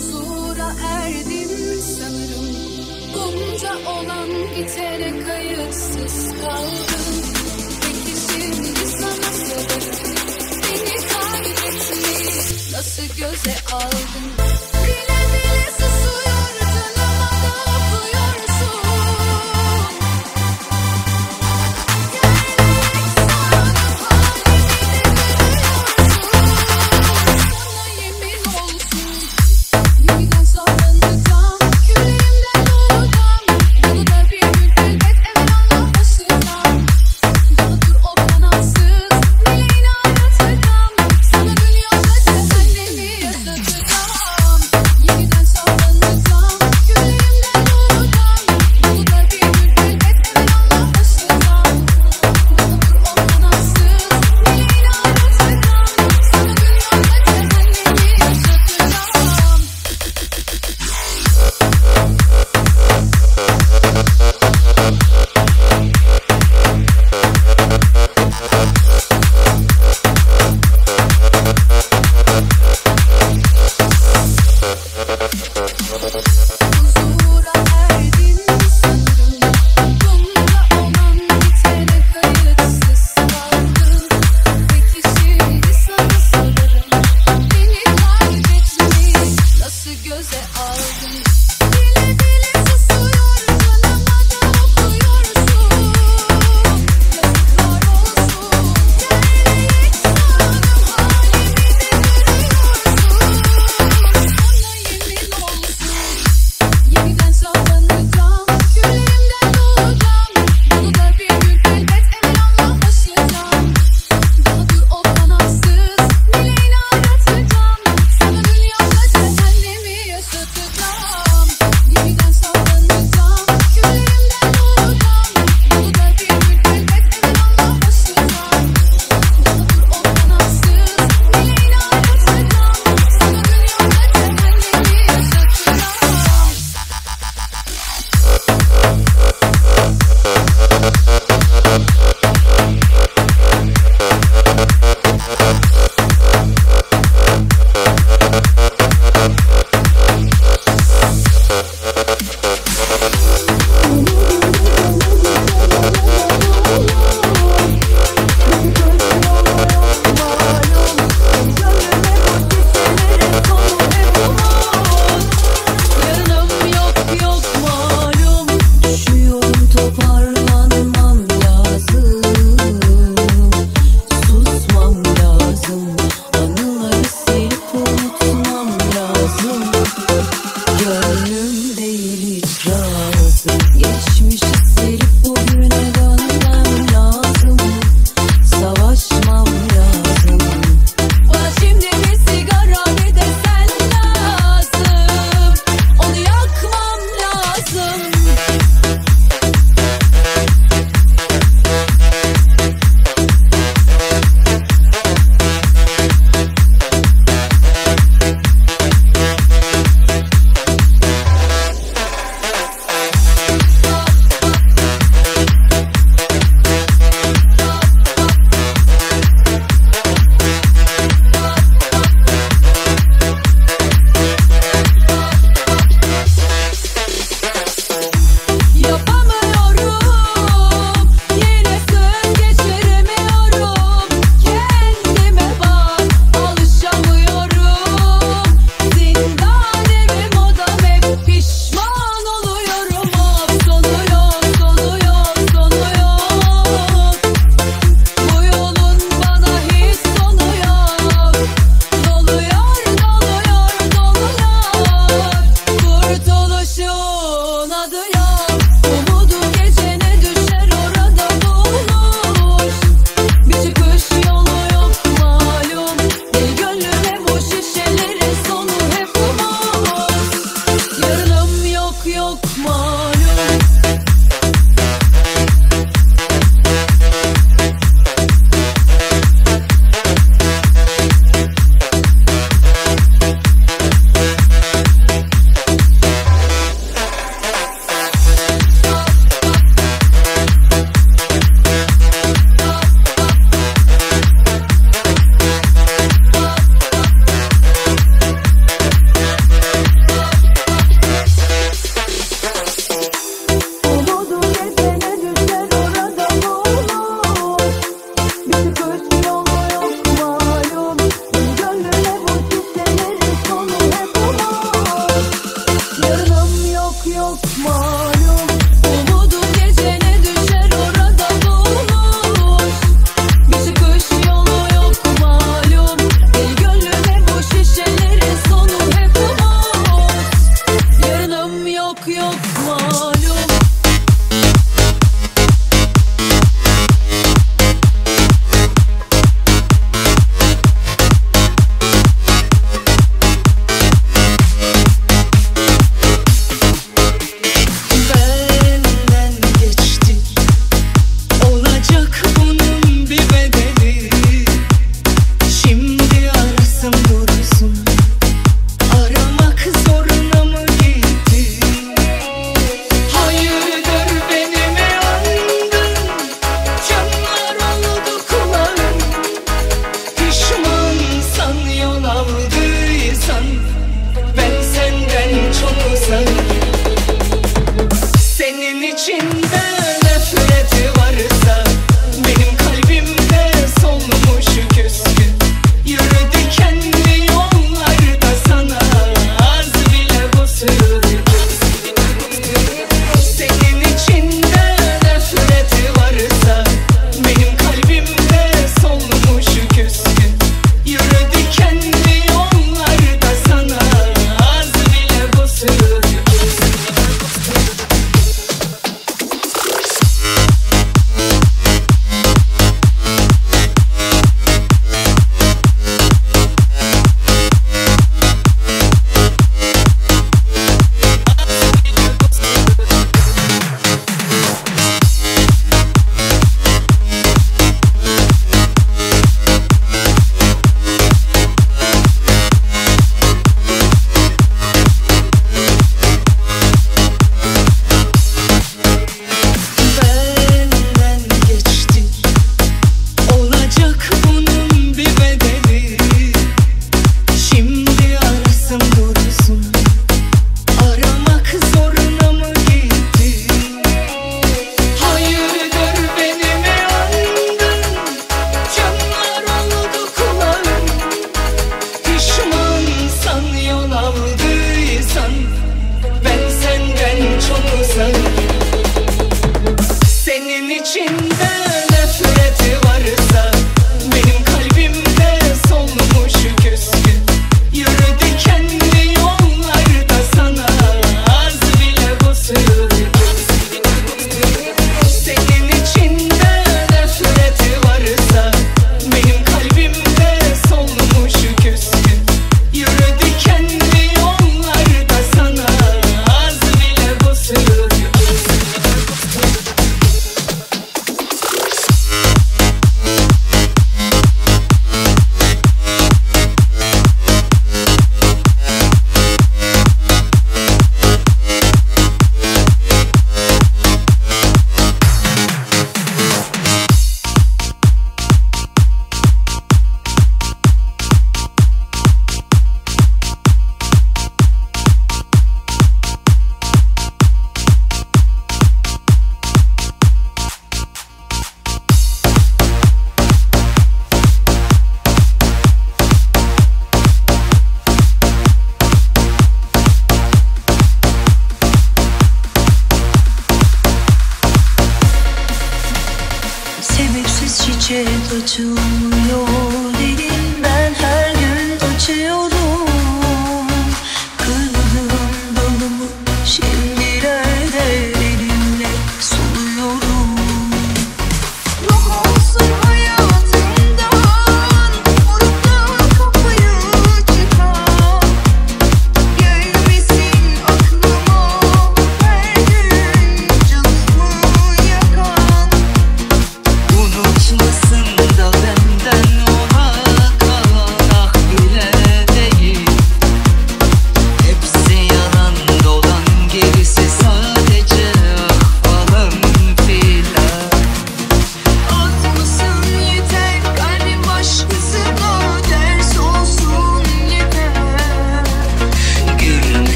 huzura erdim sanırım. Bunca olan bitene kayıtsız kaldım. Peki şimdi sana sorarım, beni kaybetmeyi nasıl göze aldın? Bile bile susuyor canıma da okuyorsun. Gelmek sanıp halimi de görüyorsun. Sana yemin olsun, yeniden sallanacağım, küleğimden doğacağım. Bunu da bir müddet evvelallah başlayacağım. Doludur o kanatsız dileğini anlatacağım. Sana dünyada cehennemi yaşatacağım.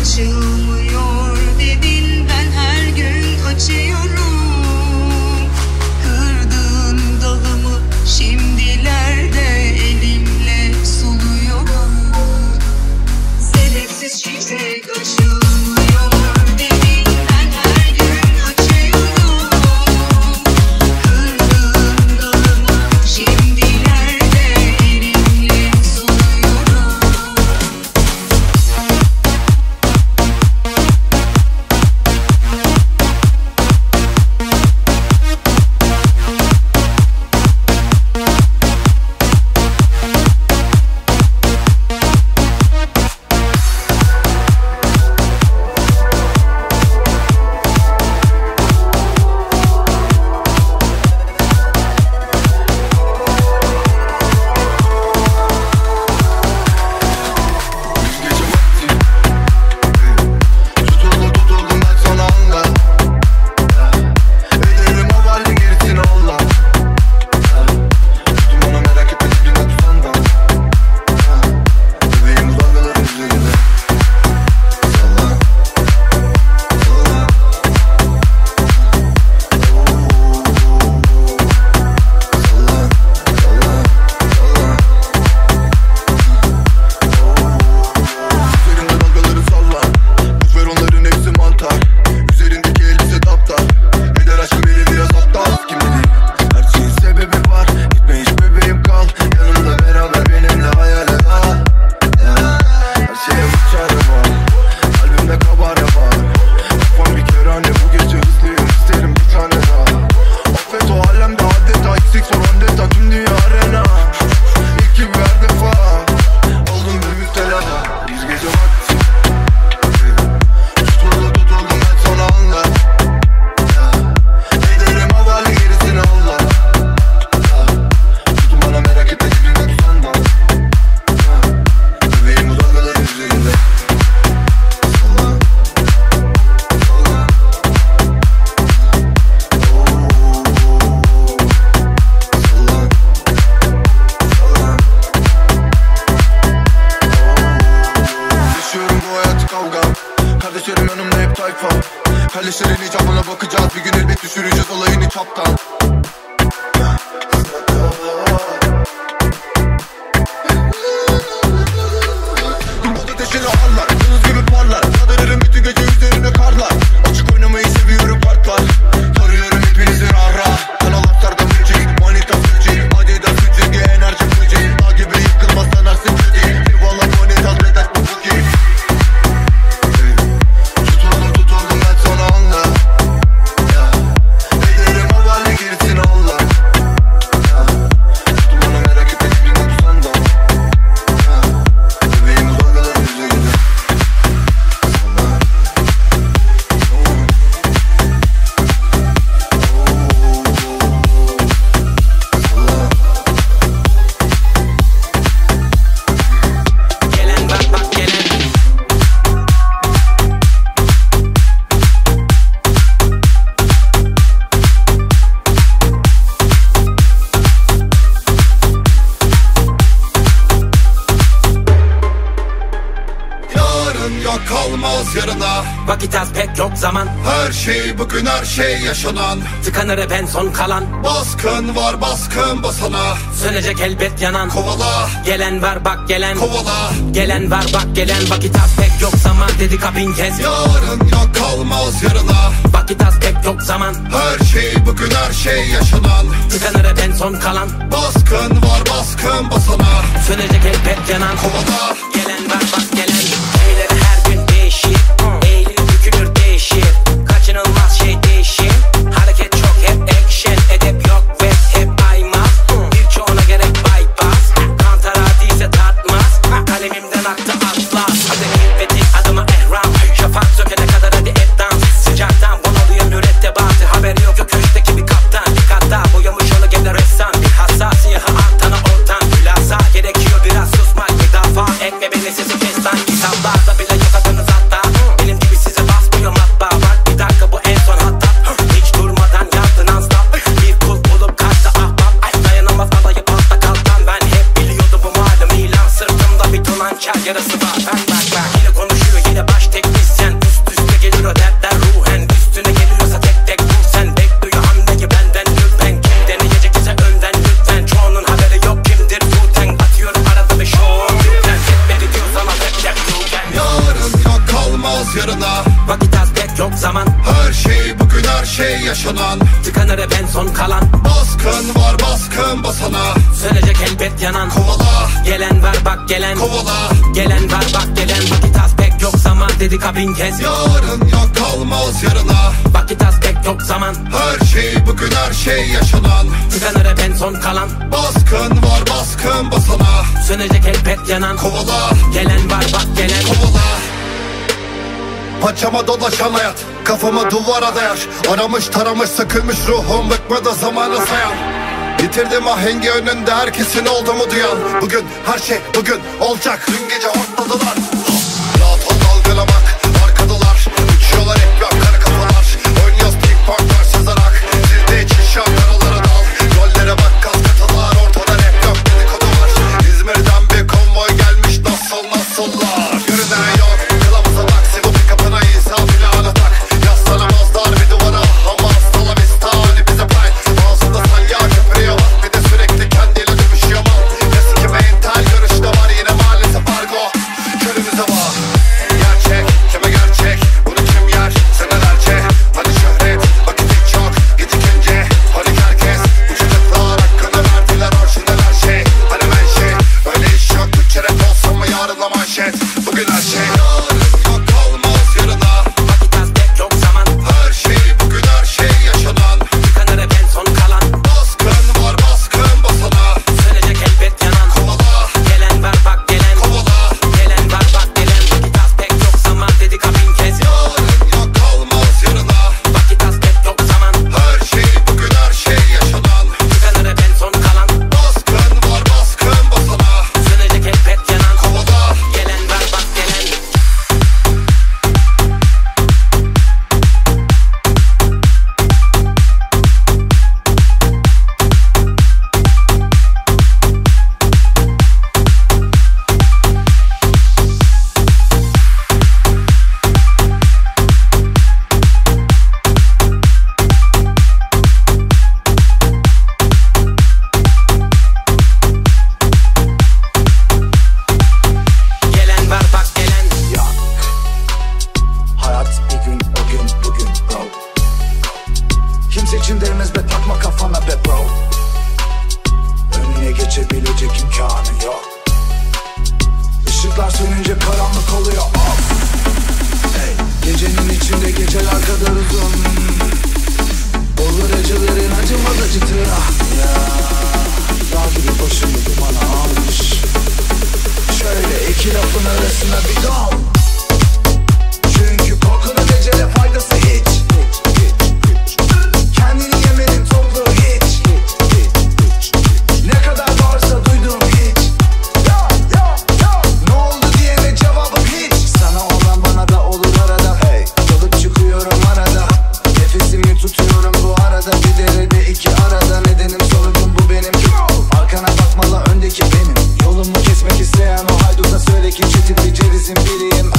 Açılmıyor dedin, ben her gün açıyorum. Kırdığın dalımı şimdilerde elimle suluyorum. Sebepsiz çiçek açılmıyor dedin, ben her gün açıyorum. Kırdığın dalımı şimdilerde elimle suluyorum. Kardeşlerim yanımda hep tayfa. Kardeşlerin icabına bakacağız, bir gün elbet düşüreceğiz olayını çaptan. Dumbot ateşini ağırlar, yıldız gibi parlar. Kadınlarım bütün gece üzerine karlar. Açık oynamayı seviyorum kartlar. Tarıyorum hepinizi rara. Kanallarda müzik, manita fücik, Adidas fücik, enerji fücik. Dağ gibi yıkılmaz sanarsın fücik. Eyvallah manita bedet bu fücik. Tutuldum ben sana anla. Ederim havale girsin Allah. Tutun bana merak etme dibinde tutsan da. Bebeğim bu dalgalar üzerinde. Gelen bak bak gelen. Yarın yok kalmaz yarına. Vakit az pek yok zaman. Her şey bugün, her şey yaşanan. Tıkanır hep en son kalan. Baskın var, baskın basana. Sönecek elbet yanan. Kovala, Gelen var bak gelen. kovala. Gelen var bak gelen. Vakit az pek yok zaman dedi kapin kez. Yarın yok kalmaz yarına. Vakit az pek yok zaman. Her şey bugün, her şey yaşanan. Tıkanır hep en son kalan. Baskın var, baskın basana. Sönecek elbet yanan. Kovala, Gelen var bak gelen. Kimileri her gün değişir. Eğilir bükülür değişir. Kaçınılmaz şey değişir. Hareket çok hep action. Edep yok ve hep aymaz. Birçoğuna gerek bypass. Kantara değilse tartmaz. Kalemimden aktı atlas. Hadi gitmedi adıma ehram. Şafak sökene kadar hadi et dans. Sıcaktan bunalıyor mürettebatı. Haberi yok köşkteki bir kaptan. Hatta boyamış onu gene ressam. Bir hassas siyahı antana ortam. Hülasa gerekiyor biraz susmak. Müdafaa etme beni sesi kes lan. Kitaplarda bile yarına. Vakit az pek yok zaman. Her şey bugün, her şey yaşanan. Tıkanır hep en son kalan. Baskın var, baskın basana. Sönecek elbet yanan. Kovala, Gelen var bak gelen. kovala. Gelen var bak gelen. Vakit az pek yok zaman dedik ha bin kez. Yarın yok, kalmaz yarına. Vakit az pek yok zaman. Her şey bugün, her şey yaşanan. Tıkanır hep en son kalan. Baskın var, baskın basana. Sönecek elbet yanan. Kovala, Gelen var bak gelen. kovala. Paçama dolaşan hayat, kafamı duvara dayar. Aramış taramış sıkılmış ruhum, bıkmadı zamanı sayan. Yitirdim ahengi önünde herkesin olduğumu duyan. Bugün her şey bugün olacak. Dün gece hortladılar. Rahat ol, dalgalamak arkadalar. Uçuyorlar hep yok kara kafalar. Oynuyoruz ping ponglar sızarak. Sizde için şak aralara dal. Rollere bak kas katılar. Ortada rap yok dedikodu var. İzmir'den bir konvoy gelmiş, nasıllar. Görünen yok, kılavuza bak. Sivu pick-up'ına İsa planı tak. Yaslanamazlar bir duvara. Ama hastala vista hani bize pay. Ağzında salya köpürüyor. Bir de sürekli kendiyle dövüşüyor mal. Nesi ki mental görüşte var, yine maalesef argo. Körümüze bak. Gerçek, kime gerçek? Bunu kim yer? Senelerce. Hani şöhret, vakit hiç yok. Gecikince, panik herkes. Uçacaklar hakkını verdiler, orijinal her şey. Hani ben şey, öyle iş yok. Bütçe rap olsun mu yarınla manşet? Bugün her şey. Yarın yok, kalmaz yarına. Vakit az pek yok zaman. Her şey bugün, her şey yaşanan. Tıkanır hep en son kalan. Baskın var, baskın basana. Sönecek elbet yanan. Kovala, Gelen var bak gelen. kovala. Gelen var bak gelen. Vakit az pek yok zaman dedik ha bin kez. Yarın yok, kalmaz yarına. Vakit az pek yok zaman. Her şey bugün, her şey yaşanan. Tıkanır hep en son kalan. Baskın var, baskın basana. Sönecek elbet yanan. Kovala, Gelen var bak gelen. Gelen var bak gelen. Hayat bir gün, o gün, bugün bro. Kimse için değmez be, takma kafana be bro. Önüne geçebilecek imkanı yok. Işıklar sönünce karanlık oluyor off. Hey, gecenin içinde geceler kadar uzun. Olur acıların acımaz acıtır ah ya. Dağ gibi başını dumana almış. Şöyle iki lafın arasına bir dal. Çünkü korkunun ecele faydası hiç. Kendini yemenin toplu hiç. Ne kadar varsa duydum hiç. Ne oldu diyene cevabım hiç. Sana olan bana da olur arada. Hey, dalıp çıkıyorum arada. Nefesimi tutuyorum bu arada. Bir derede iki arada. Nedenim sorunum bu benim. Arkana bakmalı öndeki benim. Yolumu kesmek isteyen o hayduta söyle ki çetin bir cerizin biriyim.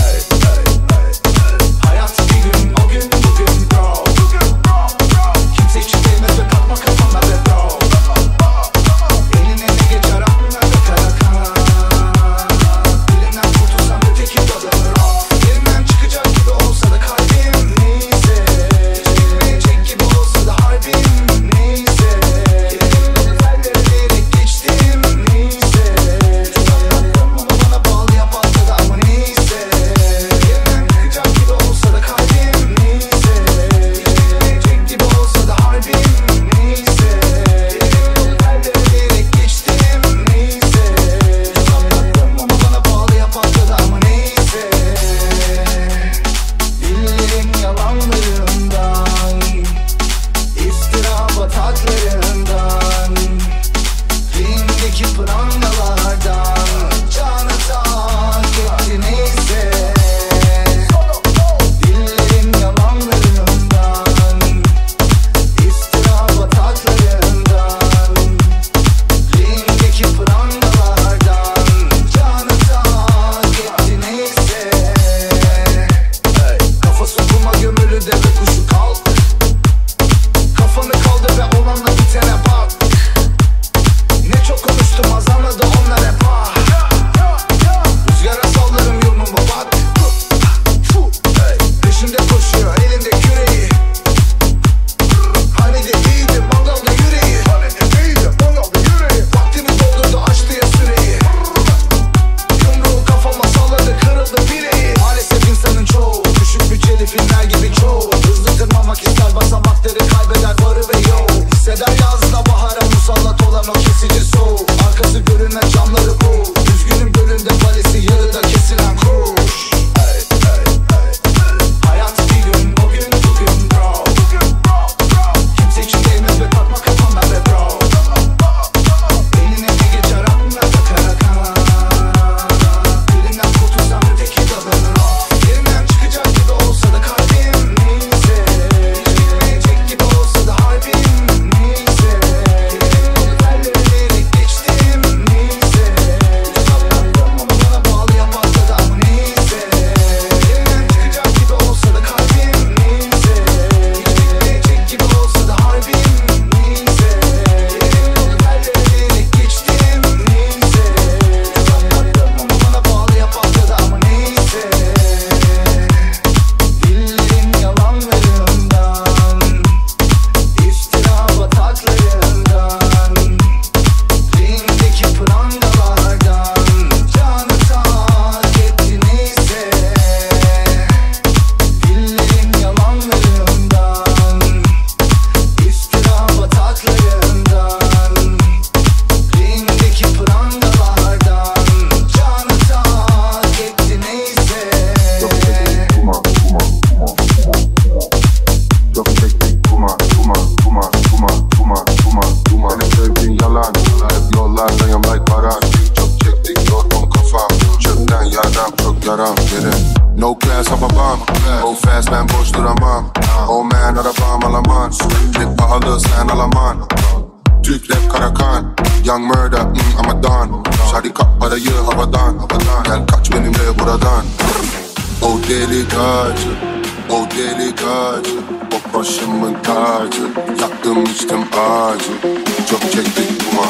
Go fast ben boş duramam. Oh man arabam alamam. Hep pahalı sen alaman. Türk rap Karakan. Young murder I'm a don. Şadi kap parayı havadan. Gel kaç benimle buradan. O deli gacı, o deli gacı. O başımın tacı. Yaktım içtim acı. Çok çektik duman.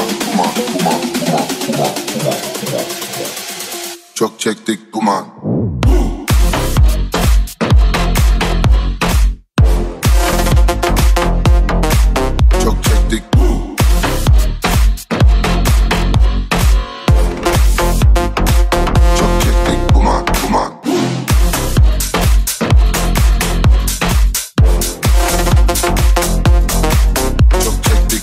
Çok çektik duman. Çok çektik. Çok çektik duman. Çok çektik.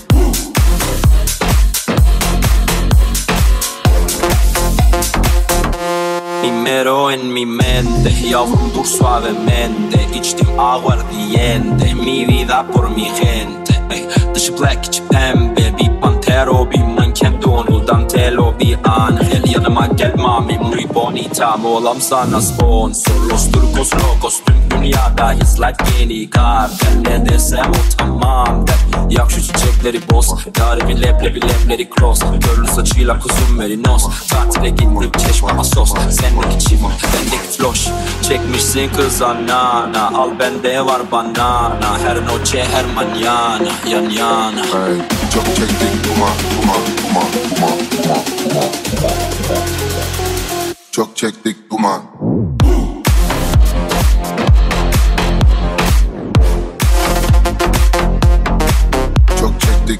Primero en mi mente, yavrum dur suavemente. İçtim aguardiente, mi vida por mi gente. Ey, dışı black içi pembe, bir pantero bir manken donu dantelo bir angel. Yanıma gel mami muy bonita, olam sana sponsor. Los turcos locos tüm dünyadayız like yeni kartel. Ne desem o tamam der. Yak şu çiçekleri boz, yarimin lebleri cross. Görlü saçıyla kuzum merinos. Tatile gittim Çeşme Asos. Sendeki çift, bendeki floş. Çekmişsin kıza nana, al bende var banana. Her noche her mañana, yan yana. Hey, çok çektik duman. Çok çektik duman. Çok çektik.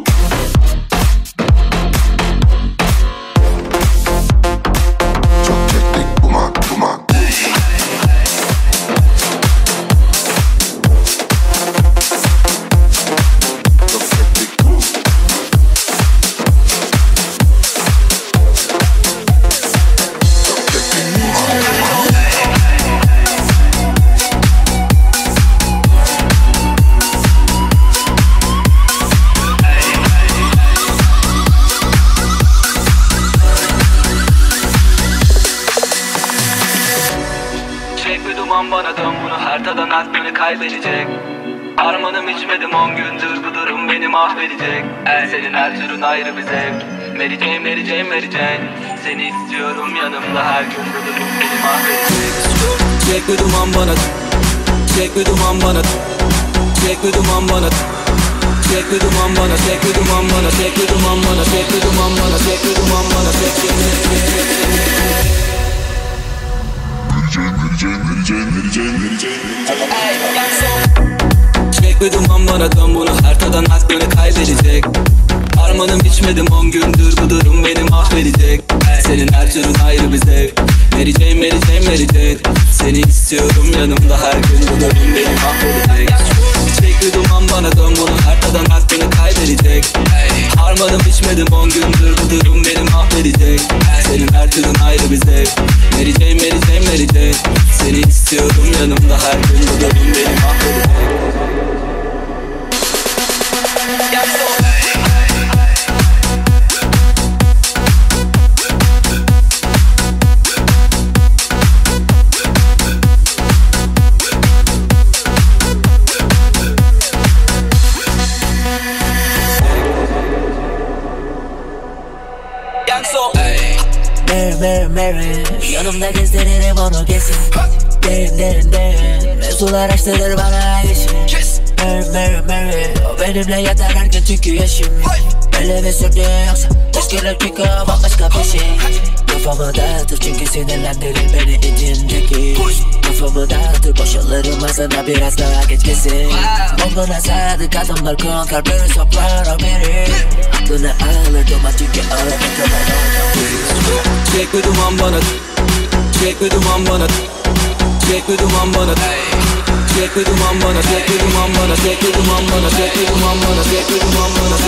Çok çektik duman. Çok çektik. Çek bir duman bana dön bunu her tadan aklını kaybedecek. Harmanım içmedim 10 gündür bu durum beni mahvedecek. Senin her türün ayrı bir zevk. Mary Jane, Mary Jane, Mary Jane. Seni istiyorum yanımda her gün bu durum beni mahvedecek. Çek bir duman bana, çek bir duman bana, çek bir duman bana. Çek bir duman bana, çek bir duman bana, çek bir duman bana, çek bir duman bana, çek bir duman bana, çek bir Çek bir duman bana dön bunu her tadan aklını kaybedecek. Harmanım içmedim 10 gündür bu durum beni mahvedecek. Senin her türün ayrı bir zevk. Mary Jane, Mary Jane, Mary Jane. Seni istiyorum yanımda her gün bu durum beni mahvedecek. Çek bir duman bana dön bunu her tadan aklını kaybedecek. Harmanım içmedim 10 gündür bu durum beni mahvedecek. Senin her türün ayrı bir zevk. Mary Jane, Mary Jane, Mary Jane. Seni istiyorum yanımda her gün bu durum beni mahvedecek. Mary, Mary, yanımda gezdiririm onu kesin. Derin, mevzular açtırır bana işin. Mary, o benimle yatar her gün çünkü yaşım. Öyle bir sürdü yoksa teşkiler çünkü bambaşka bir şey. Kafamı dağıtır çünkü sinirlendirir beni içindeki. Kafamı dağıtır boşalırım aslında biraz daha geç kesin. Onlara sadık adamlar konkar bir soprano biri. Aklını alır duman çünkü ağır Çek bir duman bana, çek bir duman bana, çek bir duman bana. Çek bir duman bana, çek bir duman bana, çek bir duman bana, çek bir duman bana, çek bir duman bana,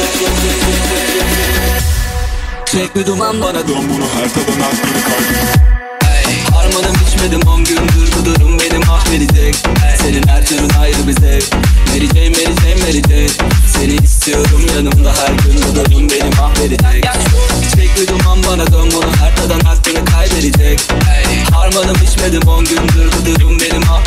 çek bir duman bana. Dön bunu her tadan aklını kaybedecek. Harmanım içmedim 10 gündür bu durum beni mahvedecek. Senin her türün ayrı bir zevk. Mary Jane, Mary Jane, Mary Jane. Seni istiyorum yanımda her gün bu durum beni mahvedecek. Çek bir duman bana dön bunu her tadan aklını kaybedecek. Harmanım içmedim 10 gündür bu durum beni mahvedecek.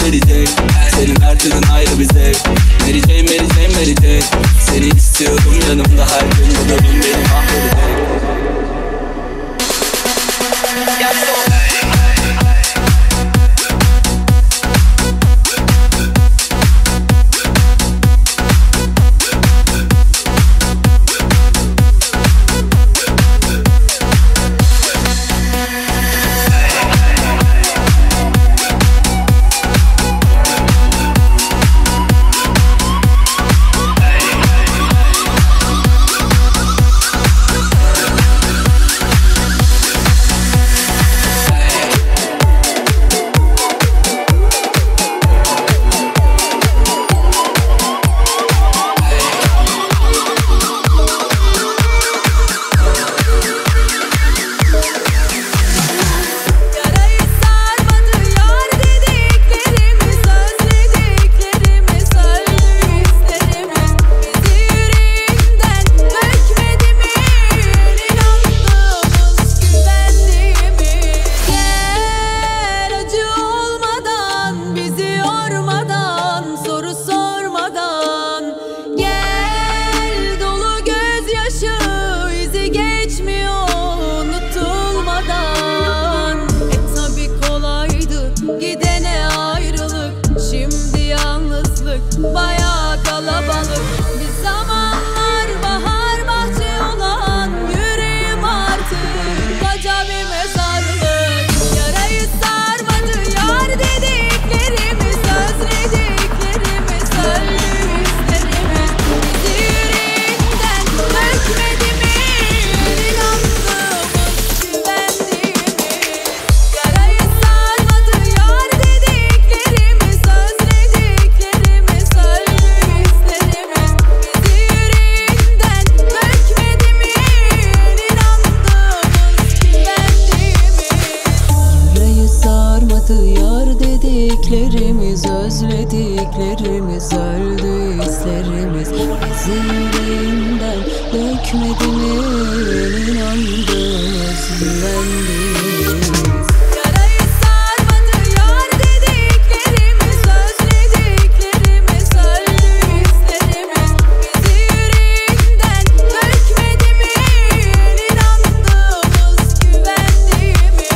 bayağı kalabalık. Bir zamanlar bahar bahçe olan yüreğim artık koca bir mezarlık. Yarayı sarmadı yar dediklerimiz, özlediklerimiz, öldü hislerimiz. Bizi yüreğinden dökmedi mi inandığımız, güvendiğimiz. Yarayı sarmadı yar dediklerimiz, özlediklerimiz, öldü hislerimiz. Bizi yüreğinden dökmedi mi inandığımız, güvendiğimiz. Yarayı sarmadı yar dediklerimiz, özlediklerimiz, öldü hislerimiz. Bizi yüreğinden dökmedi mi inandığımız, güvendiğimiz. Yarayı sarmadı yar dediklerimiz, özlediklerimiz, öldü hislerimiz. Bizi yüreğinden dökmedi mi inandığımız, güvendiğimiz.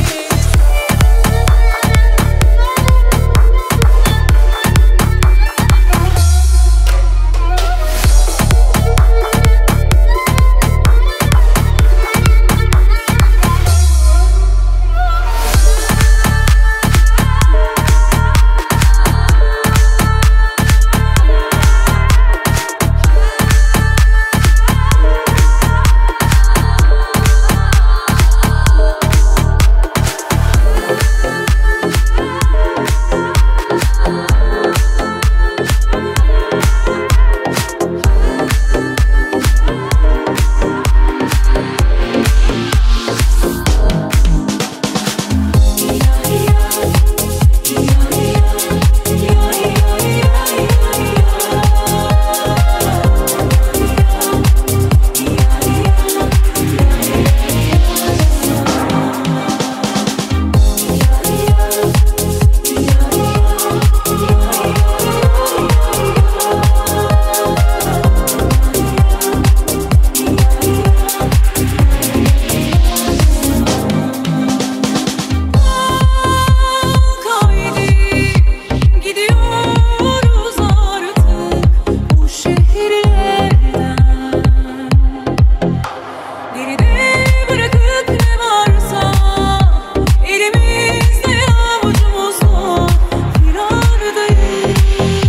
Gidiyoruz artık bu şehirlerden. Geride bırakıp ne varsa elimizde avucumuzda firardayız.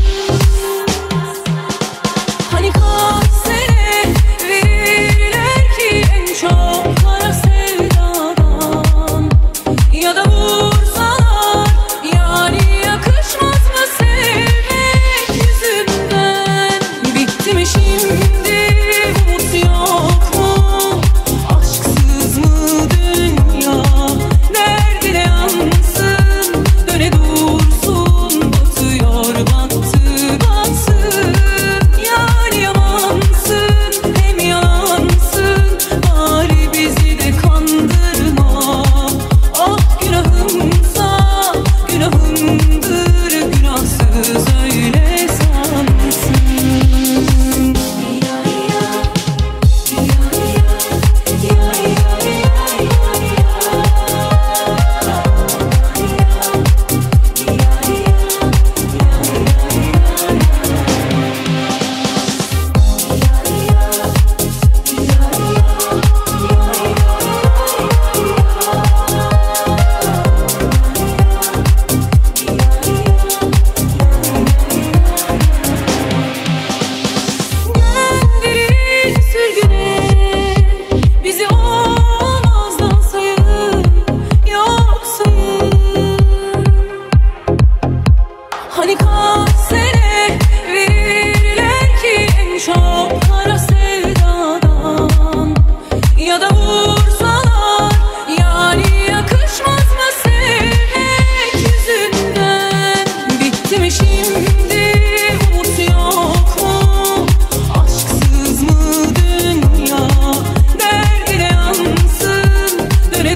Hani kaç sene verirler ki en çok kara sevdadan, ya da vursalar yani yakışmaz mı sevmek yüzünden? Bitti mi şimdi umut yok mu? Aşksız mı dünya? Derdine yansın, döne dursun, batıyor battı batsın. Yani yamansın hem yalansın, bari bizi de kandırma. Ah günahımsa günahımdır, günahsız öyle sansın. Gönderin sürgüne, bizi olmazdan sayın, yok sayın. Hani kaç sene verirler ki en çok kara sevdadan, ya da vursalar yani yakışmaz mı sevmek yüzünden? Bitti mi şimdi umut yok mu? Aşksız mı dünya? Derdine yansın, döne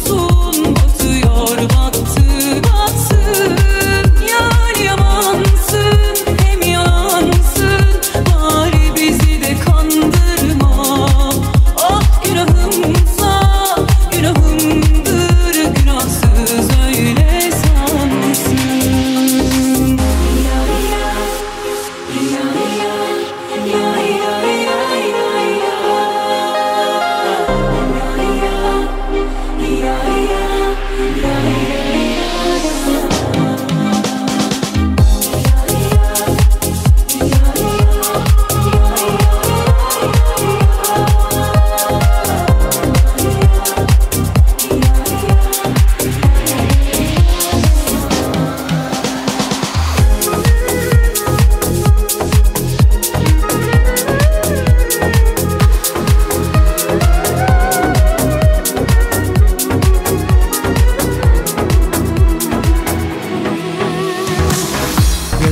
dursun, batıyor battı batsın. Yani yamansın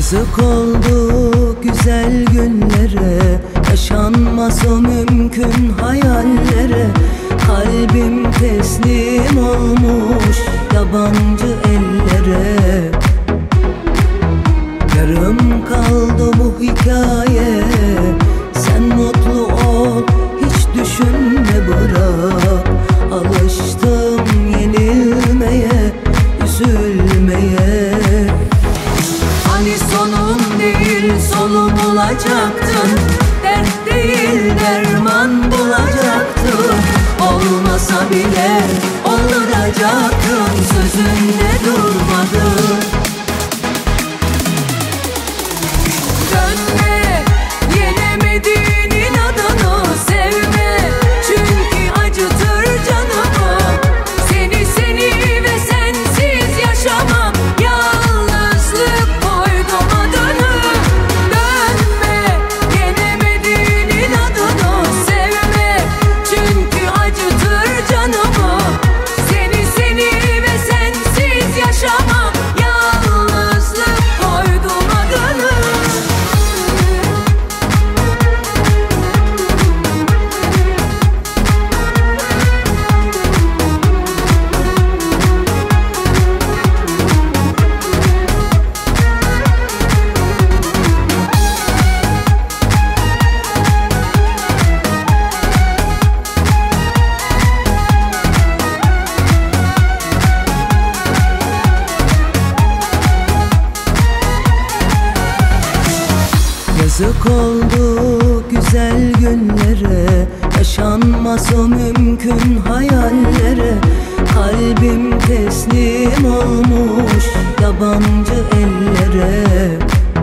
Yazık oldu güzel günlere, yaşanmaz o mümkün hayallere. Kalbim teslim olmuş yabancı ellere. Yarım kaldı bu hikaye. Sen mutlu ol, hiç düşünme, bırak. Alıştım yenilmeye, üzülmeye. Hani sonum değil solum olacaktın, dert değil derman bulacaktın. Olmasa bile olacaktın, sözünde durmadın. Dönme, yenemedin inadını, sevme çünkü acıtır canımı. Seni ve sensiz yaşamam, yalnızlık koydum adını. Dönme, yenemedin inadını, sevme çünkü acıtır canımı. Seni ve sensiz yaşamam, yalnızlık koydum adını. Yazık oldu güzel günlere, yaşanmaz o mümkün hayallere. Kalbim teslim olmuş yabancı ellere.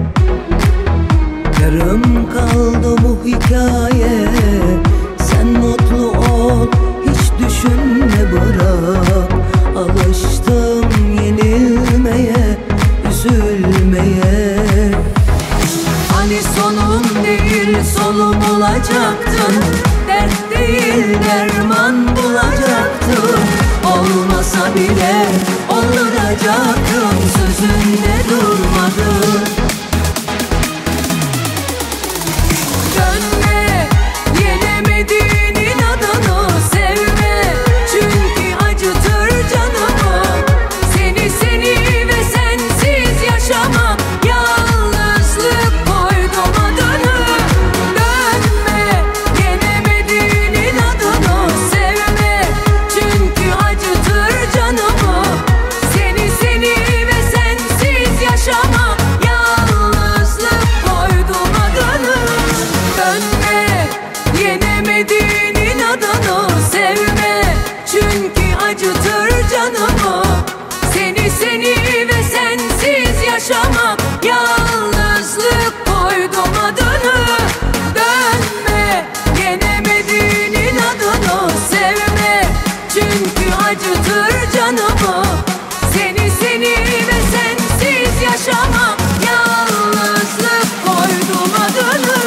Yarım kaldı bu hikaye. Sen mutlu ol, hiç düşünme, bırak. Alıştım yenilmeye, üzülmeye. Hani sonum değil solum olacaktın, dert değil derman bulacaktın. Olmasa bile olacaktın, sözünde durmadın. Dönme, yenemedin inadını, sevme çünkü acıtır canımı. Seni ve sensiz yaşamam, yalnızlık koydum adını. Dönme, yenemedin inadını, sevme çünkü acıtır canımı. Seni ve sensiz yaşamam, yalnızlık koydum adını. Dönme, yenemedin inadını, sevme çünkü acıtır canımı. Seni ve sensiz yaşamam, yalnızlık koydum adını. Dönme, yenemedin inadını, sevme çünkü acıtır canımı. Seni ve sensiz yaşamam, yalnızlık koydum adını.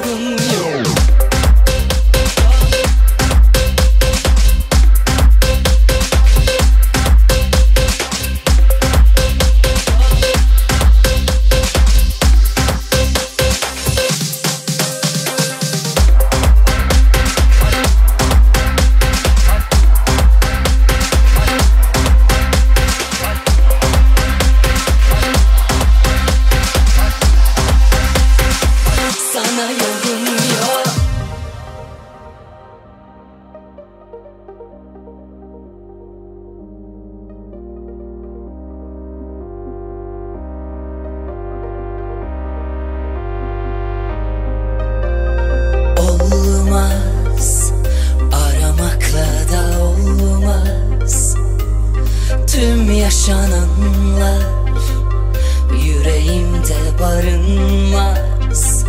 yorum yok. Sana yorum yok. Olmaz, aramakla da olmaz. Tüm yaşananlar yüreğimde barınmaz.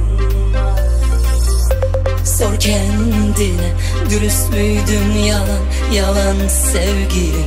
Sor kendine, dürüst müydün yalan, yalan sevgilim?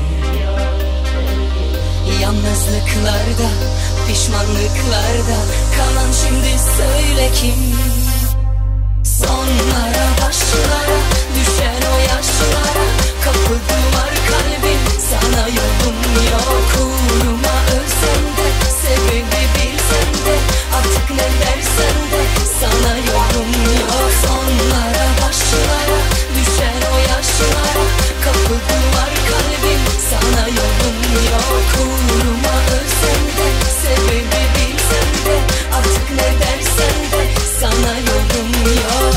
Yalnızlıklarda, pişmanlıklarda kalan şimdi söyle kim? Sonlara başlara, düşen o yaşlara, kapı duvar kalbim, sana yolum yok. Uğruma ölsen de, sebebi bilsen de, artık ne dersen de, sana yolum yok. Sonlara başlara, düşen o yaşlara, kapı duvar kalbim, sana yolum yok. Uğruma ölsen de, sebebi bilsen de, artık ne dersen de, sana yolum yok.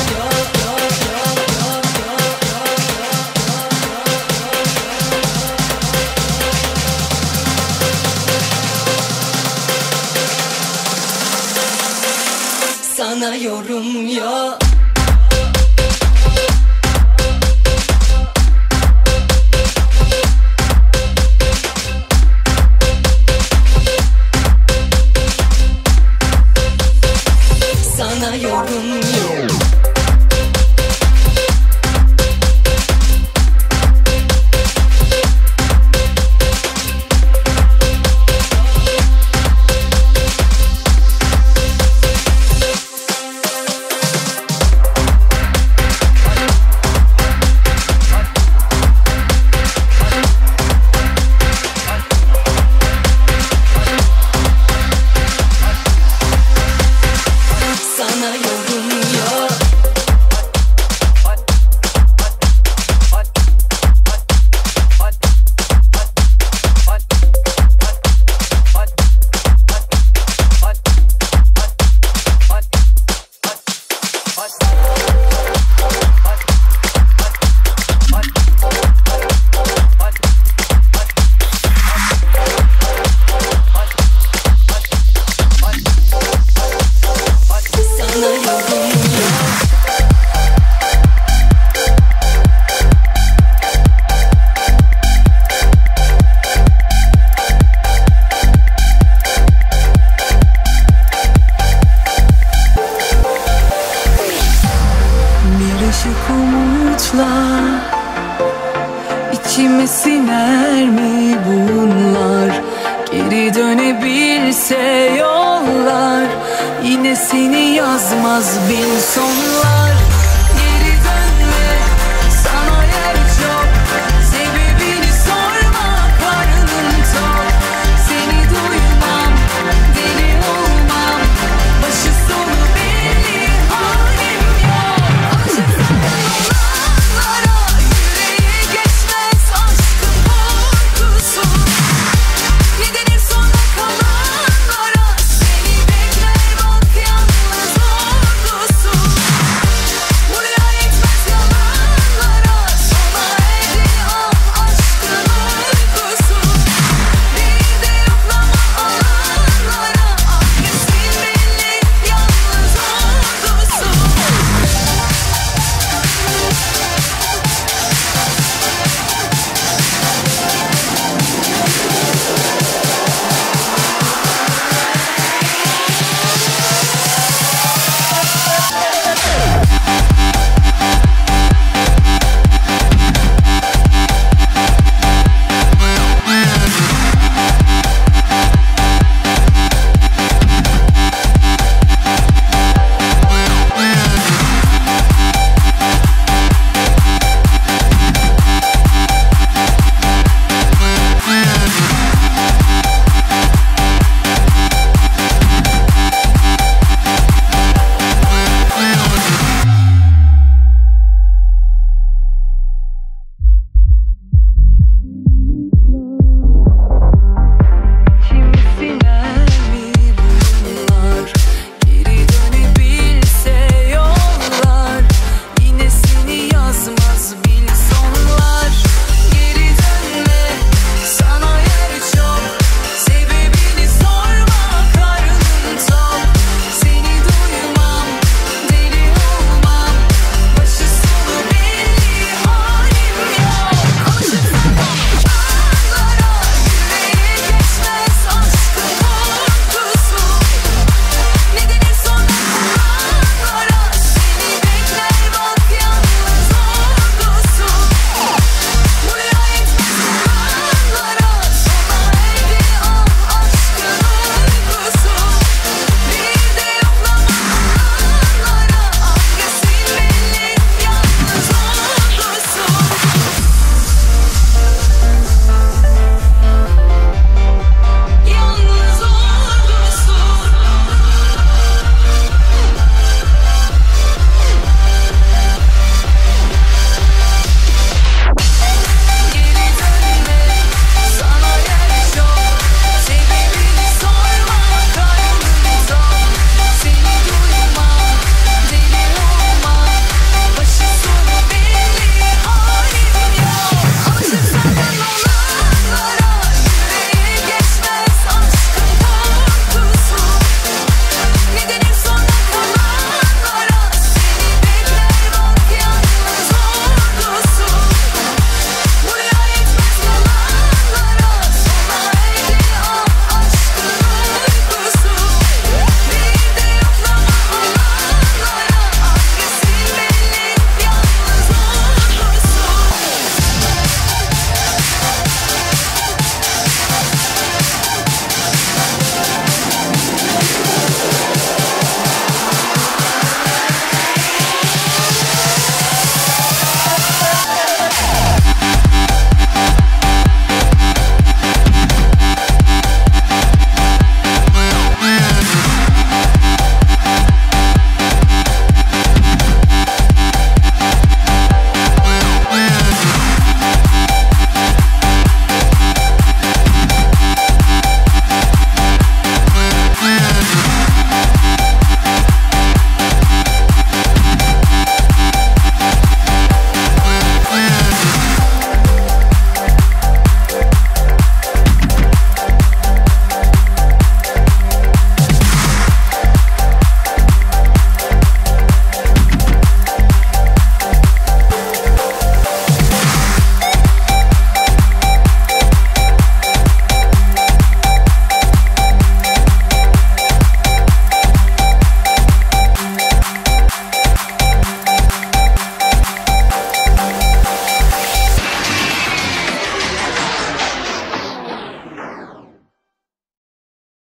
Sana yorum yok. Sana yorum yok. Sana yorum yok. Sana yorum yok. Bir ışık umutla içime siner mi bunlar? Geri dönebilse yollar, yine seni yazmaz bin son.